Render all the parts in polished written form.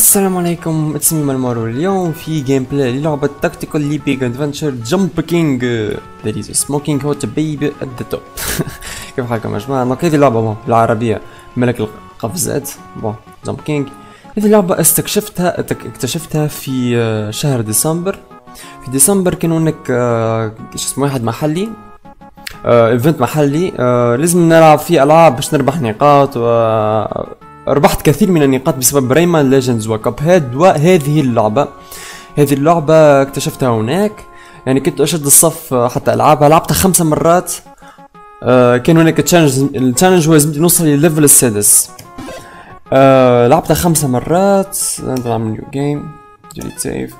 السلام عليكم، اسمي ملمارو. اليوم في جيم بلاي للعبة تاكتيكال ليبينج ادفنتشر جمب كينج ذير از سموكينج هوت بيبي ات ذا توب. كيف حالكم يا جماعة؟ دونك هذه اللعبة بالعربية ملك القفزات جمب كينج. هذه اللعبة اكتشفتها في شهر ديسمبر. في ديسمبر كان هناك اسمه واحد محلي، ايفنت محلي، لازم نلعب فيه العاب باش نربح نقاط، ربحت كثير من النقاط بسبب ريمان ليجندز وكاب هيد. وهذه اللعبة اكتشفتها هناك، يعني كنت اشد الصف حتى العبها. لعبتها 5 مرات. كان هناك التشالنج هو لازم نوصل للليفل السادس. لعبتها 5 مرات. نعمل نيو جيم ديليت سيف.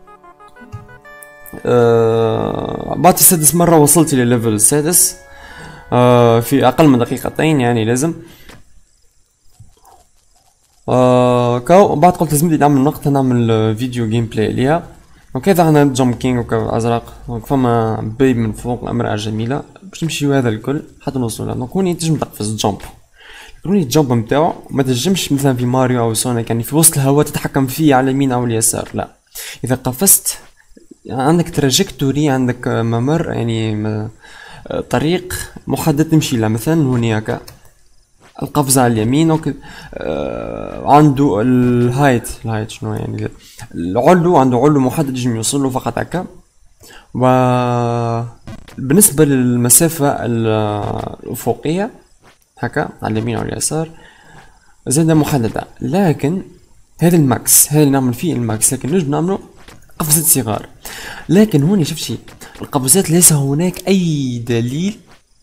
بعد السادس مرة وصلت للليفل السادس في اقل من دقيقتين، يعني لازم بعد قلت لازم نعمل نقطة، نعمل فيديو جيم بلاي ليها. وكذا عنا جمب كينج وكذا ازرق. دونك فما بيب من فوق، امرأة جميلة باش نمشيو هذا الكل حتى نوصلوا لها. دونك هوني تنجم تقفز جمب، هوني الجمب نتاعو ما تنجمش مثلا في ماريو او سونيك يعني في وسط الهواء تتحكم فيه على اليمين او اليسار. لا، اذا قفزت عندك تراجكتوري، عندك ممر، يعني طريق محدد تمشي له. مثلا هوني هكا القفزة على اليمين، عنده الهايت شنو يعني العلو، عنده علو محدد يجم يوصله فقط هكا. وبالنسبة للمسافة الأفقية هكا على اليمين أو اليسار زادة محددة، لكن هذا الماكس، هذا اللي نعمل فيه الماكس، لكن نجم نعمله قفزة صغار. لكن هوني شوف شي القفزات ليس هناك أي دليل.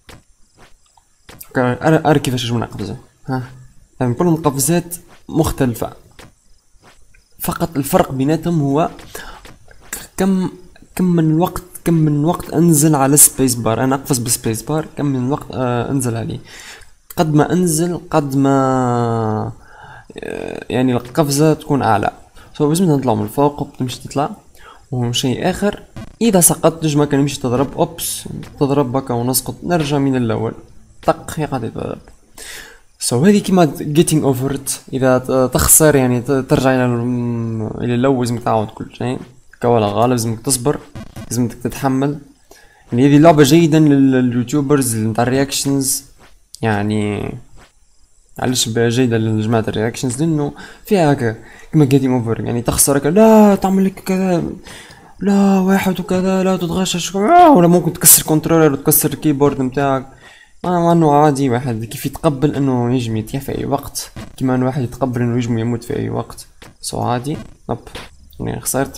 أرى كيفاش يجمعنا قفزة، يعني كلهم قفزات مختلفة، فقط الفرق بيناتهم هو كم من وقت انزل على سبيس بار. انا اقفز بسبيس بار، كم من وقت انزل عليه. قد ما انزل قد ما يعني القفزة تكون اعلى. لازم نطلع من الفوق وتمشي تطلع. وشيء اخر، اذا سقطت نجم كان نمشي تضرب تضرب بكا ونسقط، نرجع من الاول طق يقعد يضرب. هذه كيما getting over it. اذا تخسر يعني ترجع الى الاول، لازم تعاود كل شيء كولا غالب، لازمك تصبر، لازمك تتحمل. يعني هذه لعبة جيدة لليوتيوبرز نتاع الرياكشنز. يعني علاش جيدة لجماعة الرياكشنز؟ لانه فيها هكا كيما getting over، يعني تخسر هكا لا تعمل لك كذا، لا واحد وكذا، لا تتغشش، ولا ممكن تكسر كنترولر وتكسر الكيبورد نتاعك. انه عادي واحد كيف يتقبل انه يجم يطيح في اي وقت، كيما انه واحد يتقبل انه يجم يموت في اي وقت. عادي يعني خسرت.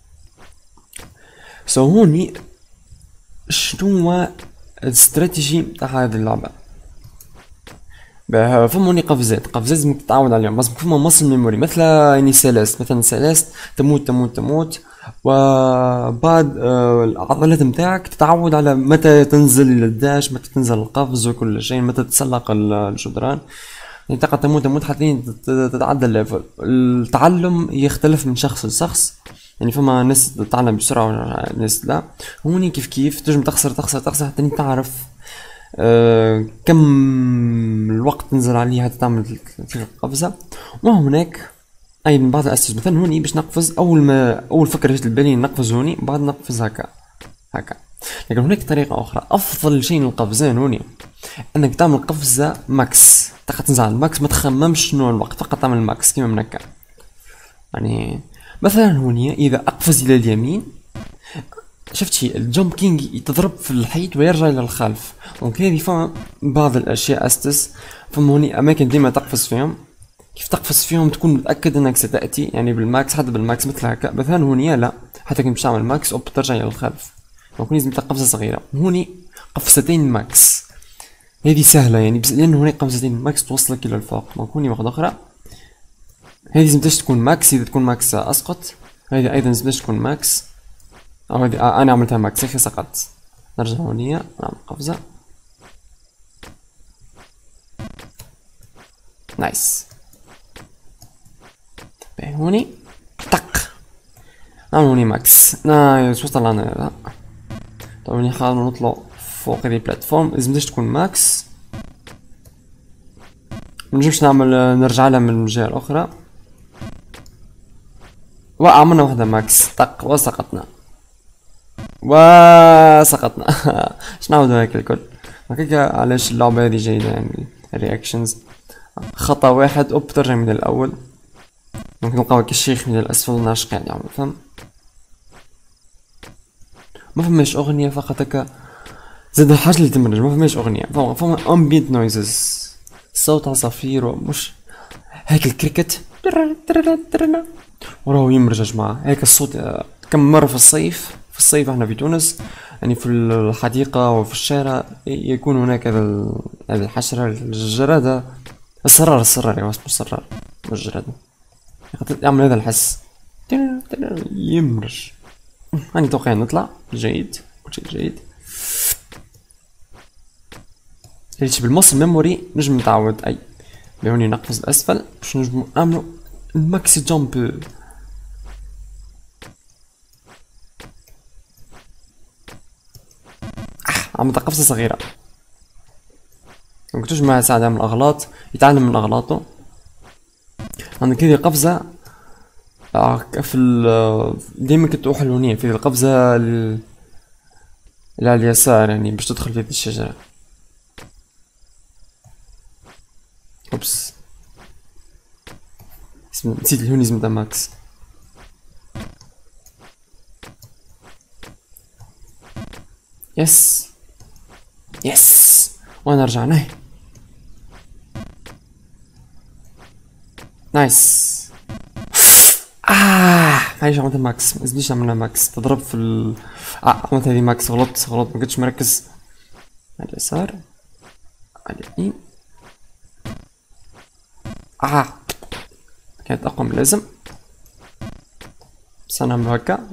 هوني شنو هو الاستراتيجي تاع هذه اللعبة؟ فما هوني قفزات لازمك تتعود عليهم، بس فما مصل ميموري. مثلا يعني سيليست تموت وبعد العضلات نتاعك تتعود على متى تنزل للداش، متى تنزل القفز وكل شيء، متى تتسلق الجدران. يعني تقعد تموت حتى تتعدى الليفل. التعلم يختلف من شخص لشخص، يعني فما ناس تتعلم بسرعة وناس لا. هوني كيف تنجم تخسر حتى تعرف كم الوقت تنزل عليها تعمل تلك القفزة. وهناك ايضا بعض الاسس. مثلا هوني باش نقفز، اول فكرة جت لبالي نقفز هوني، بعد نقفز هكا. لكن هناك طريقة اخرى. افضل شيء للقفزان هوني انك تعمل قفزة ماكس، تنزل على الماكس، ما تخممش شنو الوقت، فقط تعمل ماكس كيما من هكا. يعني مثلا هوني اذا اقفز الى اليمين، شفتي الجمب كينج يتضرب في الحيط ويرجع الى الخلف. دونك هذه فما بعض الاشياء فما هوني اماكن ديما تقفز فيهم. كيف تقفز فيهم تكون متاكد انك ستاتي يعني بالماكس، حتى بالماكس مثل هكا. مثلا هوني لا، حتى كي باش تعمل ماكس ترجع الى الخلف. دونك لازم قفزه صغيره. هوني قفزتين ماكس، هذه سهله يعني، بس لانه هوني قفزتين ماكس توصلك الى الفوق. دونك هوني واحده اخرى، هذه لازم تكون ماكس. اذا تكون ماكس اسقط. هذه ايضا لازم تكون ماكس، او هذه انا عملتها ماكس اخي سقطت. نرجع هوني نعمل قفزه نايس. هوني طق نعمل هوني ماكس نايس. وصل انا هوني حاولنا نطلع فوق هذه البلاتفورم، لازم تكون ماكس. منجمش نرجع لها من الجهة الاخرى. عملنا واحدة ماكس طق وسقطنا وسقطنا. اش نعاودو هيك الكل هكاكا. علاش اللعبة هذه جيدة يعني الرياكشنز خطأ واحد اوب ترجع من الأول. ممكن نلقاو هكا الشيخ من الأسفل ناشق قاعد يعمل فهم. ما فماش أغنية فقط هكا زاد الحاجة اللي تمرج ما فماش أغنية فما أمبيانت نويزز صوت عصافير ومش هيك الكريكت وراهو يمرج يا جماعة هيك الصوت. كم مرة في الصيف احنا في تونس يعني في الحديقة وفي الشارع يكون هناك هذا الحشرة الجرادة الصرار يا اسمه الصرار مش الجرادة يعمل هذا الحس يمرج. هاني توقع نطلع جيد كل شيء جيد. هادشي بالمصل ميموري نجم نتعود اي لهوني نقفز الاسفل باش نجمو نعملو الماكسي جامب. عملت قفزة صغيرة مكنتوش معاه ساعة يعمل اغلاط يتعلم من اغلاطه. عندك هذه قفزة في ديما كنت حلوانية في القفزة اللي على اليسار يعني باش تدخل في هذه الشجرة. اوبس نسيت الهونيزم تاع ماكس. يس وانا رجعنا نايس. معليش عملت ماكس ما زدنيش نعملها ماكس تضرب في عملت هذه ماكس غلطت ما كنتش مركز. على اليسار على اليمين كانت اقوى من اللازم بس انا نعملو هكا.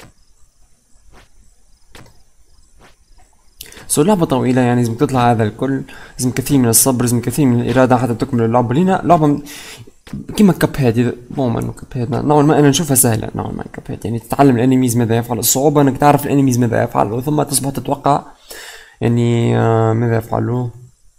لعبة طويلة يعني لازم تطلع هذا الكل لازم كثير من الصبر لازم كثير من الإرادة حتى تكمل اللعبة. لينا لعبة كيما كاب هاد نوعا ما كاب هاد نوعا ما انا نشوفها سهلة نوعا ما كاب هاد يعني تتعلم الانميز ماذا يفعل. الصعوبة انك تعرف الانميز ماذا يفعل وثم تصبح تتوقع يعني ماذا يفعلوا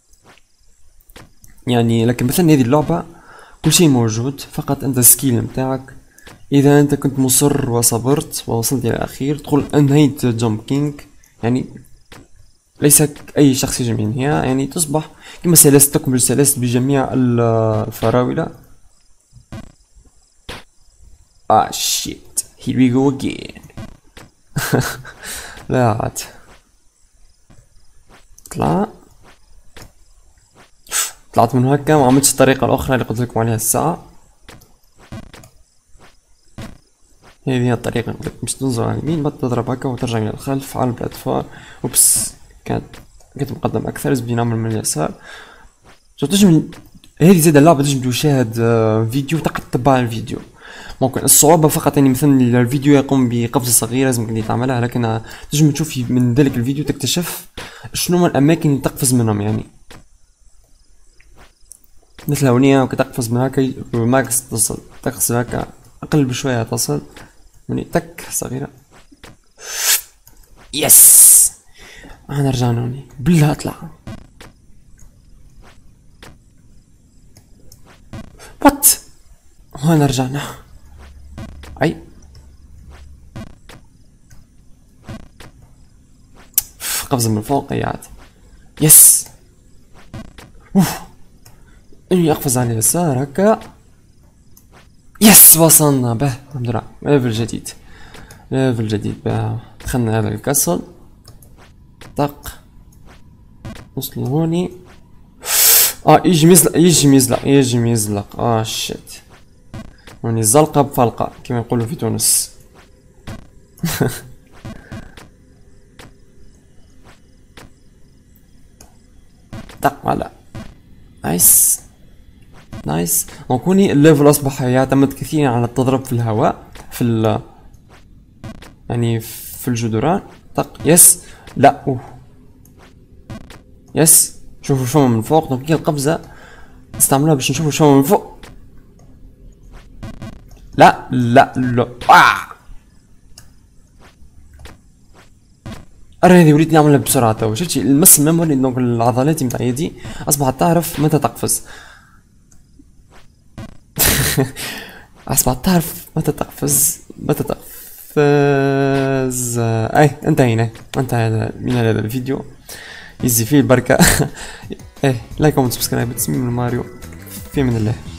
يعني. لكن مثلا هذه اللعبة كل شيء موجود فقط انت السكيل متاعك. اذا انت كنت مصر وصبرت ووصلت الى الاخير تقول انهيت جامب كينج يعني ليس اي شخص يجب ينهيها يعني تصبح كما سلست تكمل سلست بجميع الفراولة. shit here we go again. لا عاد طلعت من هكا ما عملتش الطريقة الأخرى اللي قلت لكم عليها الساعة. هذه هي الطريقة اللي مش تنزل على اليمين بعد تضرب هكا وترجع إلى الخلف على البلاتفورم. اوبس كنت مقدم أكثر لازم نعمل من اليسار. تنجم هذه زاد اللعبة تنجم تشاهد فيديو تتبع الفيديو. ممكن الصعوبة فقط يعني مثلا الفيديو يقوم بقفزة صغيرة لازم تعملها لكن تنجم تشوف من ذلك الفيديو تكتشف شنو الأماكن اللي تقفز منهم يعني مثل هونية وكتقفز من هكا ماكس تصل تقفز هكا أقل بشوية تصل يعني تك صغيرة. يس أنا رجعنا هوني بالله أطلع وات هون رجعنا اي قفزة من فوق اي عاد. يس اني اقفز على اليسار هكا. يس وصلنا به الحمد لله ليفل جديد به. دخلنا هذا الكسل طق وصلوا هوني. يجي ميزلق شيت هوني زلقة بفلقة كما يقولوا في تونس. طق على نايس وكوني الليفل اصبح يعتمد كثيرا على التضرب في الهواء يعني في الجدران. طق يس لا يس شوفوا شو من فوق دونك القفزة استعملوها باش نشوفوا شو من فوق. لا هذه وليت نعملها بسرعة تو شفتي المس ميموري دونك العضلات نتاع يدي اصبحت تعرف متى تقفز. أسمع تعرف متى تقفز، متى تقفز. أي انتهينا، انتهى من هذا الفيديو، يزي فيه البركة. ايه لايك وسبسكرايب، تسمي من ماريو، في من الله.